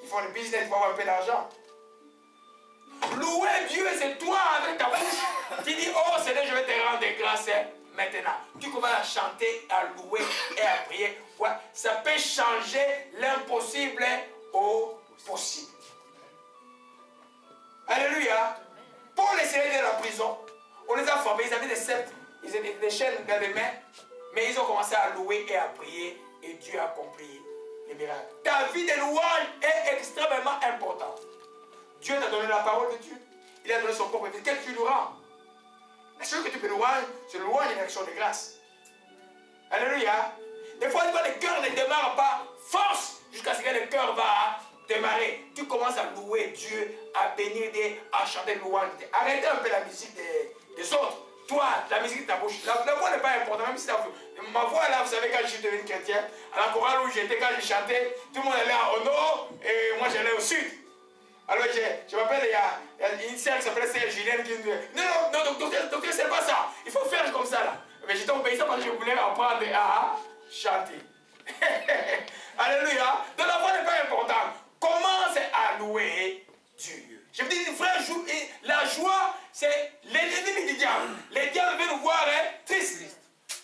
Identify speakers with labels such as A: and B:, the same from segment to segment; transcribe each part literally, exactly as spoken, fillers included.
A: ils font le business, ils vont avoir un peu d'argent. Louer Dieu, c'est toi avec ta bouche. Tu dis, oh Seigneur, je vais te rendre des grâces maintenant. Tu commences à chanter, à louer et à prier. Ouais, ça peut changer l'impossible au possible. Alléluia. Paul et Silas étaient dans la prison. On les a formés, ils avaient des sceptres, ils avaient des chaînes dans les mains. Mais ils ont commencé à louer et à prier. Et Dieu a accompli les miracles. Ta vie de louange est extrêmement importante. Dieu t'a donné la parole de Dieu. Il a donné son propre vie. Quel tu lui rends? La chose que tu peux louer, c'est louange et une action de grâce. Alléluia. Des fois, le cœur ne démarre pas. Force jusqu'à ce que le cœur va démarrer. Tu commences à louer Dieu, à bénir, à chanter louange. Arrêtez un peu la musique des, des autres. Toi, la musique de ta bouche. La, la voix n'est pas importante. Même si la, ma voix là, vous savez, quand je suis devenu chrétien, à la chorale où j'étais, quand je chantais, tout le monde allait au nord et moi j'allais au sud. Alors je, je m'appelle, il y a, il y a une sœur qui s'appelle Sœur Julien qui me dit, non, non, non, docteur, docteur, c'est pas ça. Il faut faire comme ça là. Mais j'étais obéissant parce que je voulais apprendre à chanter. Alléluia. Donc la voix n'est pas importante. Commence à louer Dieu. Je vous dis, frère, la joie, c'est l'ennemi du diable. Les diables veulent nous voir hein, tristes.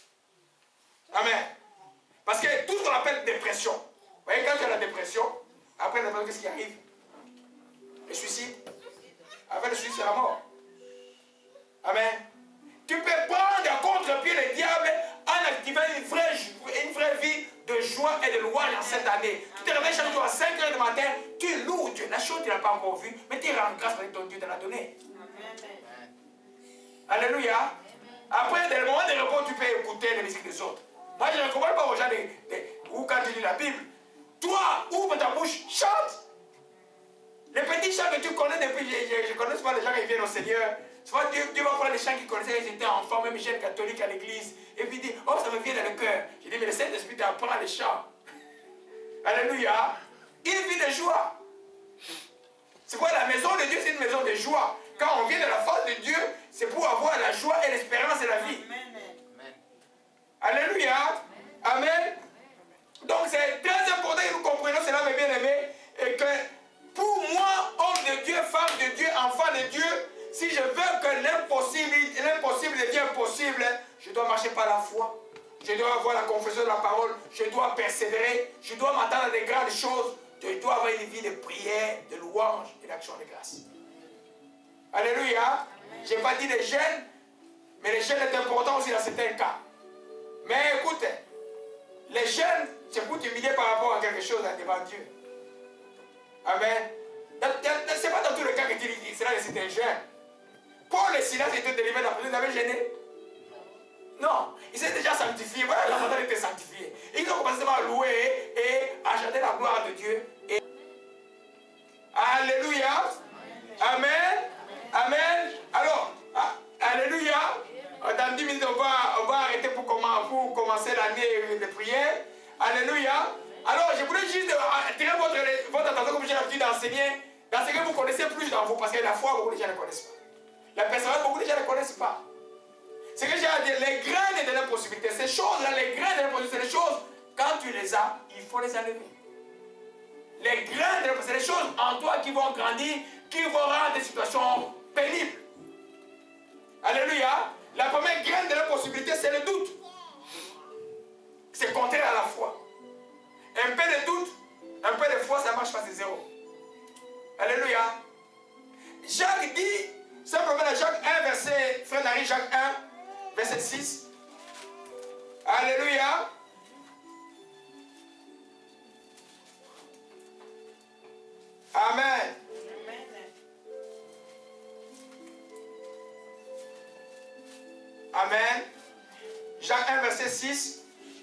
A: Amen. Parce que tout ce qu'on appelle dépression. Vous voyez, quand tu as la dépression, après la dépression, qu'est-ce qui arrive? Le suicide. Après le suicide, c'est la mort. Amen. Tu peux prendre à contre-pied le diable en activant une vraie, une vraie vie de joie et de louange en cette année. Tu te réveilles chaque jour à cinq heures du matin, tu loues Dieu. La chose, tu ne l'as pas encore vue, mais tu rends grâce parce que ton Dieu te l'a donné. Amen. Alléluia. Après, dans le moment de repos, tu peux écouter les musiques des autres. Moi, je ne recommande pas aux gens de, de, ou quand tu lis la Bible. Toi, ouvre ta bouche, chante. Les petits chants que tu connais depuis, je ne connais pas les gens qui viennent au Seigneur. Souvent, Dieu, Dieu va prendre les chants qu'ils connaissaient, ils étaient enfants, même jeunes catholiques à l'église. Et puis il dit, oh, ça me vient dans le cœur. Je dis, mais le Saint-Esprit t'apprend les chants. Alléluia. Une vie de joie. C'est quoi la maison de Dieu? C'est une maison de joie. Quand on vient de la face de Dieu, c'est pour avoir la joie et l'espérance de la vie. Amen. Alléluia. Amen. Amen. Donc c'est très important que nous comprenions cela, mes bien-aimés, et que pour moi, homme de Dieu, femme de Dieu, enfant de Dieu, si je veux que l'impossible, l'impossible devienne possible, je dois marcher par la foi. Je dois avoir la confession de la parole. Je dois persévérer. Je dois m'attendre à des grandes choses. Je dois avoir une vie de prière, de louange et d'action de grâce. Alléluia. Je n'ai pas dit les jeûnes, mais les jeûnes est important aussi dans certains cas. Mais écoute, les jeûnes, c'est pour t'humilier par rapport à quelque chose devant Dieu. Amen. Ce n'est pas dans tous les cas que tu dis, c'est là que c'était jeûne. Paul et Silas étaient délivrés de la prison, ils avaient gêné. Non, ils s'étaient déjà sanctifiés. Voilà, la montagne était sanctifiée. Ils ont commencé à louer et à chanter la gloire de Dieu. Et... Alléluia. Amen. Amen. Alors, ah, alléluia. Dans dix minutes, on va, on va arrêter pour, comment, pour commencer l'année de prière. Alléluia. Alors, je voulais juste attirer votre, votre attention, comme j'ai l'habitude d'enseigner, dans ce que vous connaissez plus dans vous, parce que la foi, beaucoup de gens ne connaissent pas. La persévérance, beaucoup de gens ne connaissent pas. C'est que j'ai à dire, les graines de l'impossibilité, ces choses-là, les graines de l'impossibilité, c'est les choses, quand tu les as, il faut les enlever. Les graines de l'impossibilité, c'est les choses en toi qui vont grandir, qui vont rendre des situations pénibles. Alléluia. La première graine de l'impossibilité, c'est le doute. C'est contraire à la foi. Un peu de doute, un peu de foi, ça marche pas, c'est zéro. Alléluia. Jacques dit, simplement dans Jacques un, verset, frère Nari, Jacques un, verset six. Alléluia. Amen. Amen. Jacques un, verset six.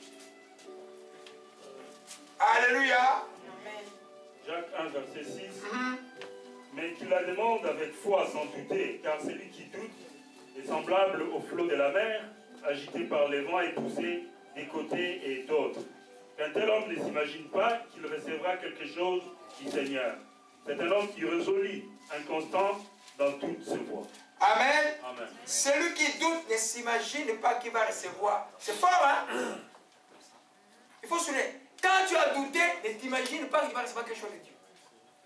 A: Alléluia.
B: Jacques un, verset six. Mm-hmm. Mais tu la demandes avec foi sans douter, car celui qui doute est semblable au flot de la mer, agité par les vents et poussé des côtés et d'autres. Qu'un tel homme ne s'imagine pas qu'il recevra quelque chose du Seigneur. C'est un homme irrésolu, inconstant dans toute ses voies.
A: Amen.
B: Amen.
A: Celui qui doute ne s'imagine pas qu'il va recevoir. C'est fort, hein? Il faut souligner. Quand tu as douté, ne t'imagine pas qu'il va recevoir quelque chose de Dieu.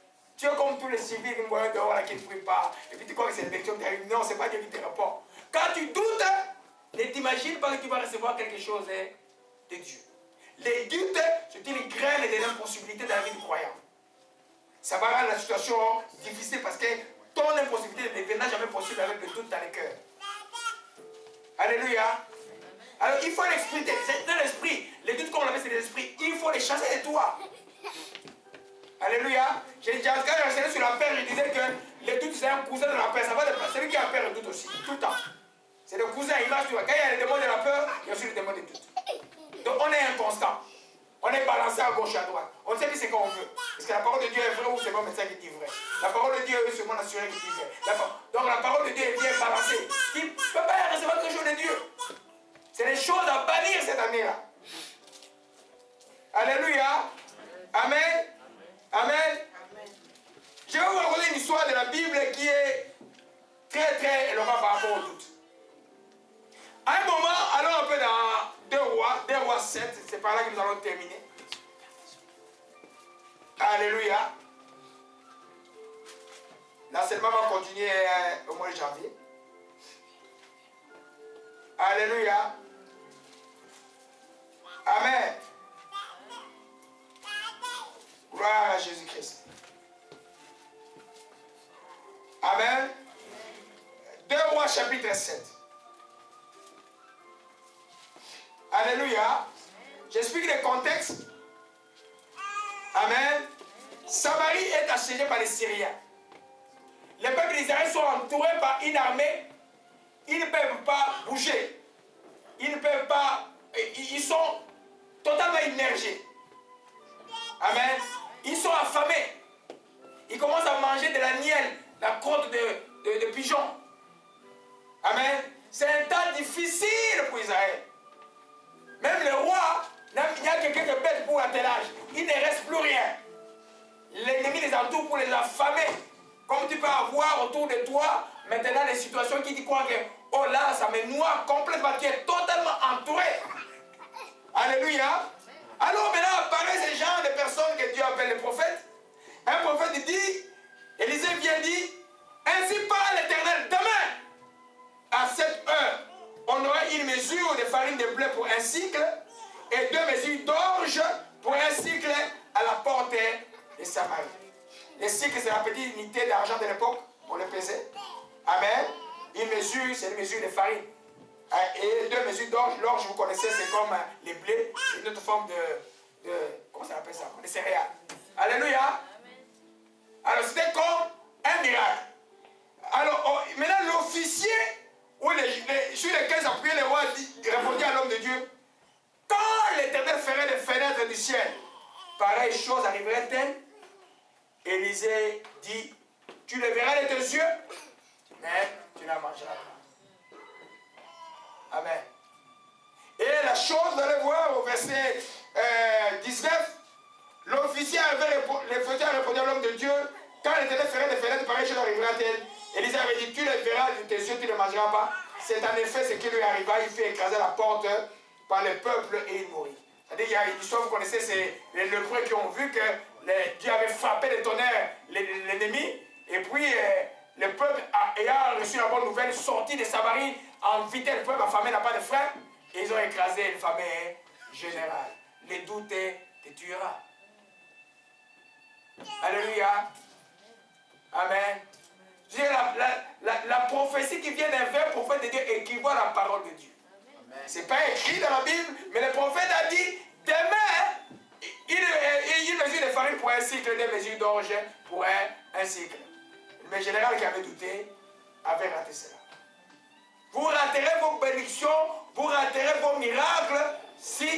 A: Tu es comme tous les civils qui voient dehors là, qui ne prient pas. Et puis tu crois que c'est l'élection qui arrive. Non, ce n'est pas Dieu qui te répond. Quand tu doutes, ne t'imagine pas que tu vas recevoir quelque chose hein, de Dieu. Les doutes, c'est une graine de l'impossibilité dans la vie du croyant. Ça va rendre la situation difficile parce que ton impossibilité ne deviendra jamais possible avec le doute dans le cœur. Alléluia. Alors il faut l'esprit, c'est dans l'esprit. Les doutes qu'on avait, c'est l'esprit. Il faut les chasser de toi. Alléluia. J'ai déjà enseigné sur la peur, je disais que le doute c'est un cousin de la peur. Ça va de celui qui a peur le doute aussi, tout le temps. C'est le cousin, il marche, tu vois. Quand il y a les démons de la peur, il y a aussi les démons du doute. Donc on est inconstant. On est balancé à gauche et à droite. On ne sait plus ce qu'on veut. Est-ce que la parole de Dieu est vraie ou c'est mon médecin qui dit vrai? La parole de Dieu est sur mon assuré qui dit vrai. La Donc la parole de Dieu est bien balancée. Il ne peut pas recevoir quelque chose de Dieu. C'est des choses à bannir cette année-là. Alléluia. Amen. Amen. Je vais vous raconter une histoire de la Bible qui est très très éloquente par rapport au doute. À un moment, allons un peu dans deux rois, deux rois sept, c'est par là que nous allons terminer. Alléluia. L'enseignement va continuer euh, au mois de janvier. Alléluia. Amen. Gloire à Jésus-Christ. Amen. deux rois chapitre sept. Alléluia. J'explique le contexte. Amen. Samarie est assiégée par les Syriens. Les peuples d'Israël sont entourés par une armée. Ils ne peuvent pas bouger. Ils ne peuvent pas... Ils sont totalement immergés. Amen. Ils sont affamés. Ils commencent à manger de la miel, la crotte de, de, de pigeon. Amen. C'est un temps difficile pour Israël. Même le roi, il y a quelqu'un de bête pour l'attelage. Il ne reste plus rien. L'ennemi les entoure pour les affamer. Comme tu peux avoir autour de toi maintenant des situations qui te croient que oh là, ça me noie complètement, qui est totalement entouré. Alléluia. Alors maintenant apparaît ce genre de personnes que Dieu appelle les prophètes. Un prophète dit, Élisée vient dire, ainsi parle l'Éternel, demain, à cette heure, on aura une mesure de farine de blé pour un cycle et deux mesures d'orge pour un cycle à la porte de Samarie. Le cycle, c'est la petite unité d'argent de l'époque pour le peser. Amen. Une mesure, c'est une mesure de farine. Et deux mesures d'orge. L'orge, vous connaissez, c'est comme les blés. C'est une autre forme de, de comment ça s'appelle ça? Des céréales. Alléluia. Alors, c'était comme un miracle. Alors, oh, maintenant, l'officier ou les, les, sur lesquels s'appuyait le roi répondit à l'homme de Dieu, quand l'Éternel ferait les fenêtres du ciel, pareille chose arriverait-elle? Élisée dit, tu le verras de tes yeux, mais tu n'en mangeras pas. Amen. Et la chose, vous allez voir au verset euh, dix-neuf, l'officier avait répondu à l'homme de Dieu, quand l'Éternel ferait des fenêtres, pareille chose arrivera-t-elle? Élisée avait dit, tu le verras de tes yeux, tu ne mangeras pas. C'est en effet ce qui lui arriva, il fait écraser la porte par le peuple et il mourit. C'est-à-dire, il y a une histoire, vous connaissez, c'est les lépreux qui ont vu que les, Dieu avait frappé le tonnerre l'ennemi, et puis euh, le peuple, ayant reçu la bonne nouvelle, sorti de Samarie, en vitesse, le peuple affamé n'a pas de frein, et ils ont écrasé le fameux général. Les doutes te tuera. Alléluia. Amen. La, la, la, la prophétie qui vient d'un vrai prophète de Dieu équivaut à la parole de Dieu. Ce n'est pas écrit dans la Bible, mais le prophète a dit, demain, il, il, il mesure de farine pour un cycle, des mesures d'orge pour un, un cycle. Le général qui avait douté avait raté cela. Vous raterez vos bénédictions, vous raterez vos miracles si